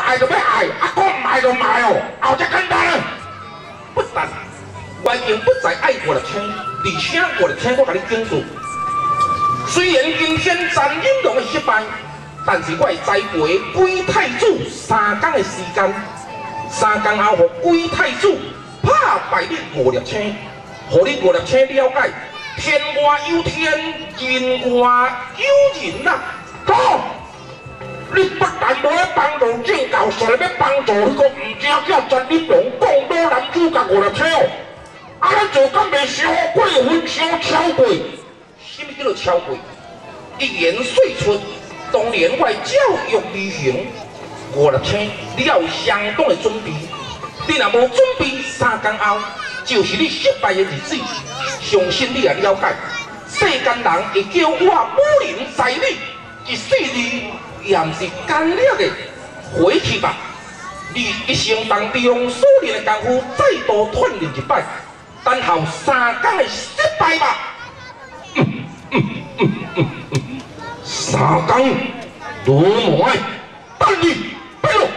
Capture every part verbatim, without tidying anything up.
爱就要爱，啊，讲唔爱就唔爱哦，后只简单啊。不但外形不再爱五六千，而且五六千我甲你警告，虽然今天陈金龙的失败，但是我会栽培龟太子三天的时间，三天后，互龟太子拍败你五六千，互你五六千了解，天外有天，人外有人呐、啊。讲，你不但无咧帮助郑教授，要帮助迄个吴正叫陈金龙，讲到男主角五六千哦，啊，咱做敢袂伤过分，伤超过？什么叫做超过？一言岁出。当年我教育履行五六千，你要有相当的准备。你若无准备，三天后就是你失败的日子。相信你也了解，世间人会叫我武林在你，一世里也毋是简略的。回去吧，你一生当中所练的功夫再度锻炼一摆，等候三天的失败吧。嗯嗯嗯嗯嗯。三更罗马等你备落。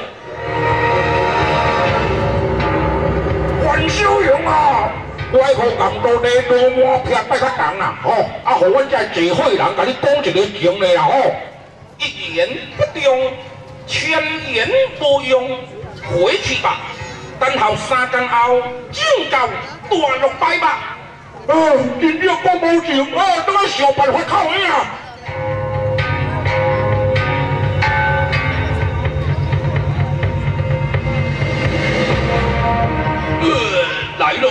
阮小勇啊，我可感到你罗马偏拜较重啦，吼、哦，啊，互阮这聚会人甲你讲一个情的啦，吼、哦，一言不中，千言无用，回去吧，等候三更后正到段落摆吧。啊，真正讲无情啊，等我想办法靠你啊。来喽！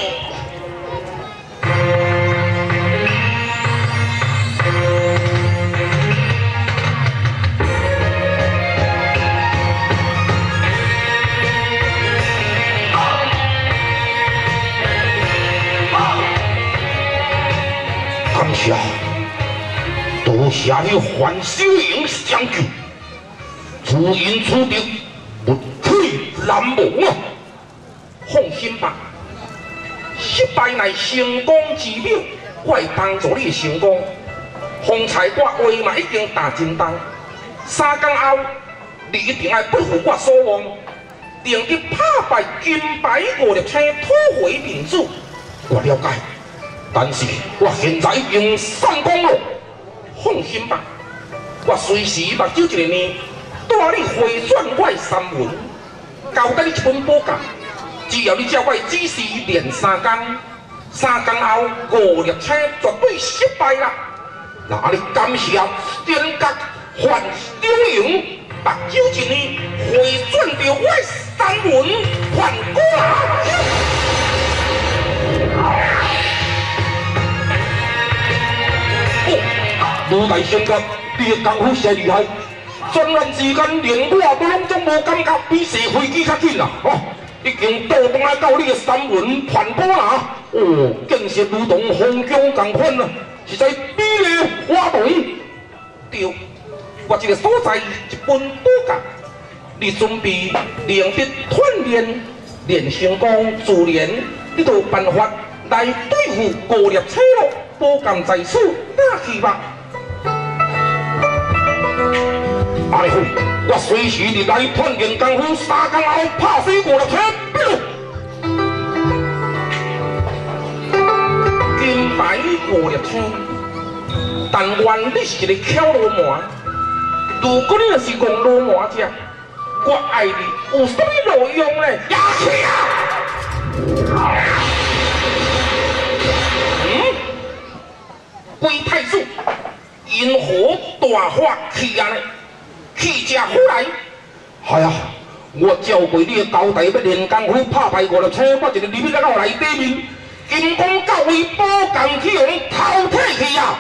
感谢，多谢你范小营相救，此因此敌，不退难忘啊！放心吧。失败乃成功之母，我会帮助你成功。方才我话嘛已经打真重，三更后你一定要不负我所望，定得拍败金牌五六千，讨回面子。我了解，但是我现在已经散功了。放心吧，我随时目睭一个呢，带你回转我的三文，交代你一本宝鉴。只要你照我指示练三天，三天后五六千绝对失败啦！那你感谢天甲范小营，目睭一呢回转到我的三文范过来。哦，无大先觉，你的功夫实厉害，转眼之间连我都拢总无感觉，比坐飞机较紧啦！哦。已经倒转来到你的三文盘古啦！哦，竟是如同风江同款啊，实在美丽花动。对，我这个所在一本宝鉴，你准备练得锻炼，练成功，自然你就有办法来对付五粒车咯。宝鉴在此，拿去吧。阿里虎。我随时入来锻炼功夫，三更后拍死五六车。金牌五六车，但愿你是一个巧罗麻。如果你若是戆罗麻者，我爱你有啥物路用呢？牙齿啊！嗯，龟太子因何大发气啊呢？气者虎来，系啊！我照过你的交代，要练功夫拍败五六车，我一个入去在我内底面，金光教位宝剑去用偷体去啊！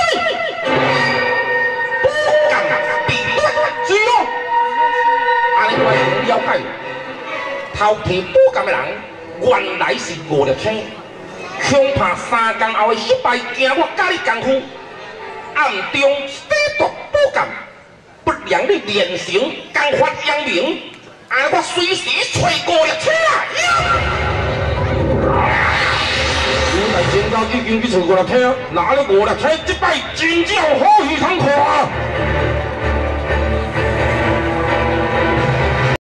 宝剑啊，比对是哦。安尼我已经了解，偷提宝剑的人原来是五六车，恐怕三更后的失败，惊我教你功夫，暗中洗夺宝剑。不让你练成功发扬名，啊！我随时找五粒车啊！原来现在已经去找五粒车，那你五粒车这摆真正好戏通看啊！